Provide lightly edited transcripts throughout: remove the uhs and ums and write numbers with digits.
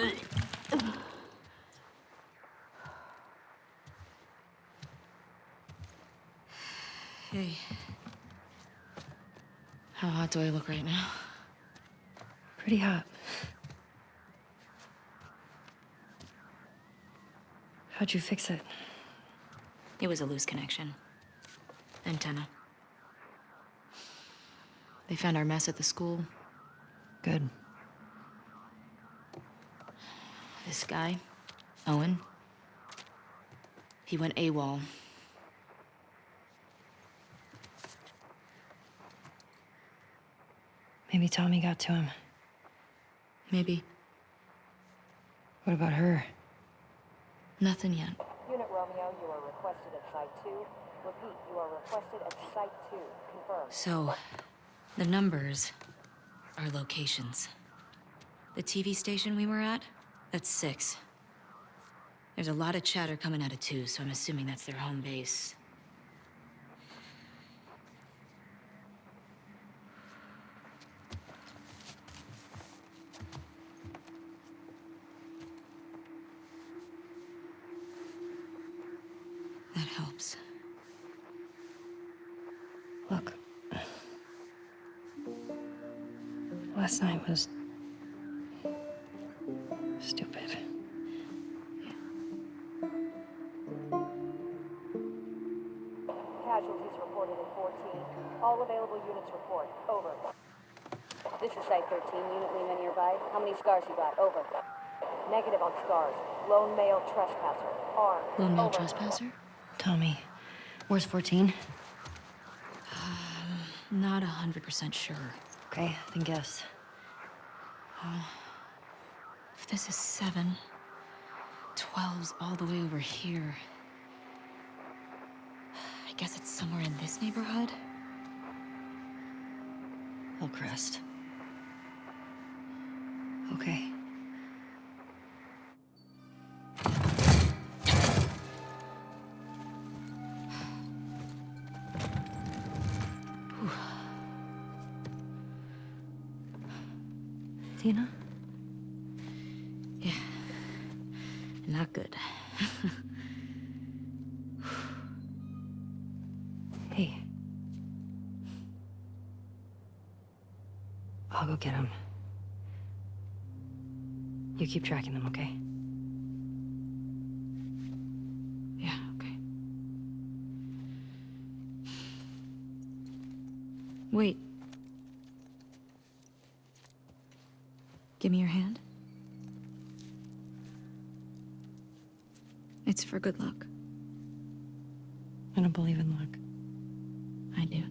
Hey. How hot do I look right now? Pretty hot. How'd you fix it? It was a loose connection. Antenna. They found our mess at the school. Good. This guy, Owen, he went AWOL. Maybe Tommy got to him. Maybe. What about her? Nothing yet. Unit Romeo, you are requested at Site 2. Repeat, you are requested at Site 2. Confirm. So, the numbers are locations. The TV station we were at, that's 6. There's a lot of chatter coming out of 2, so I'm assuming that's their home base. That helps. Look. Last night was... stupid. Casualties reported in 14. All available units report. Over. This is Site 13. Unit Lima nearby. How many scars you got? Over. Negative on scars. Lone male trespasser. Armed. Lone male Over. trespasser? Tommy, where's 14? Not 100% sure. Okay, then guess. If this is 7, 12's all the way over here. I guess it's somewhere in this neighborhood? Hillcrest. Okay. Tina? Yeah. Not good. Hey. I'll go get him. You keep tracking them, okay? Yeah, okay. Wait. Give me your hand. It's for good luck. I don't believe in luck. I do.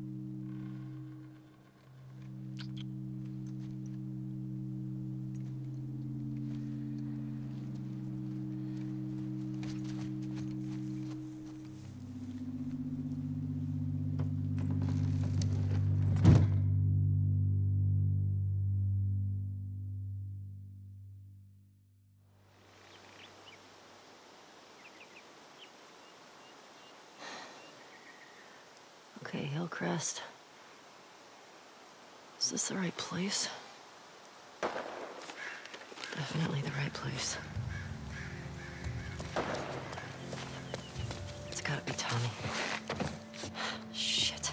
Okay, Hillcrest. Is this the right place? Definitely the right place. It's gotta be Tommy. Shit.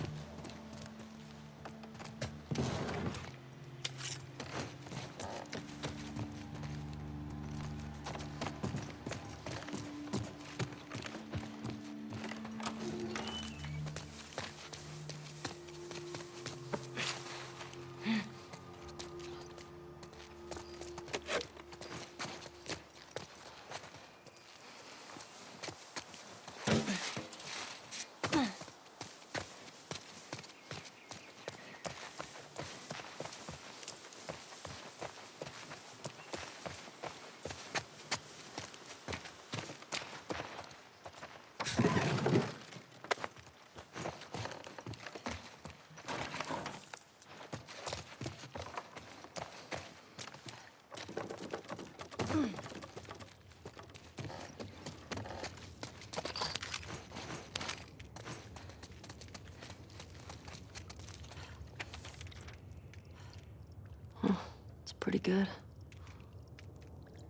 It's pretty good.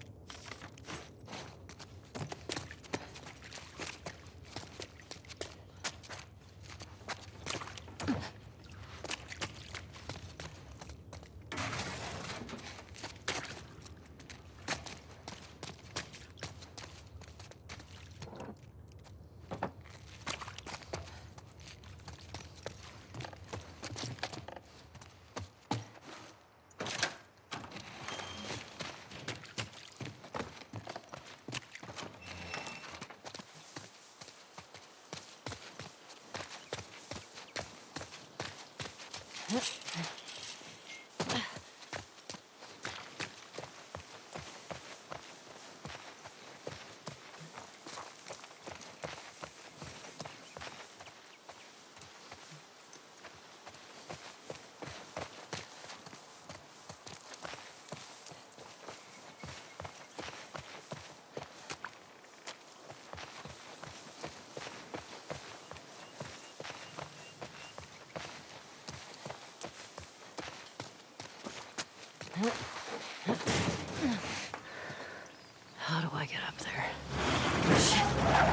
How do I get up there? Oh, shit.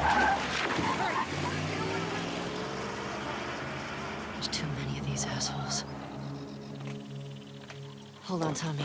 There's too many of these assholes. Hold on, Tommy.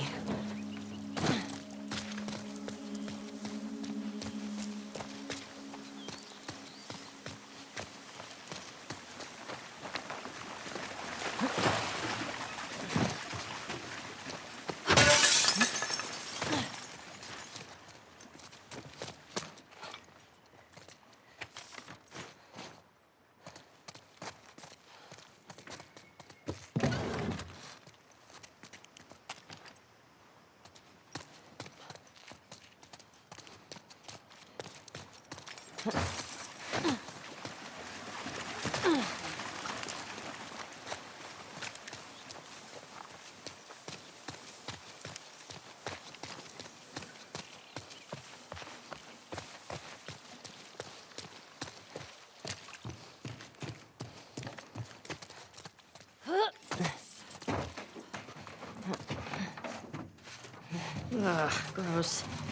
Ugh, gross.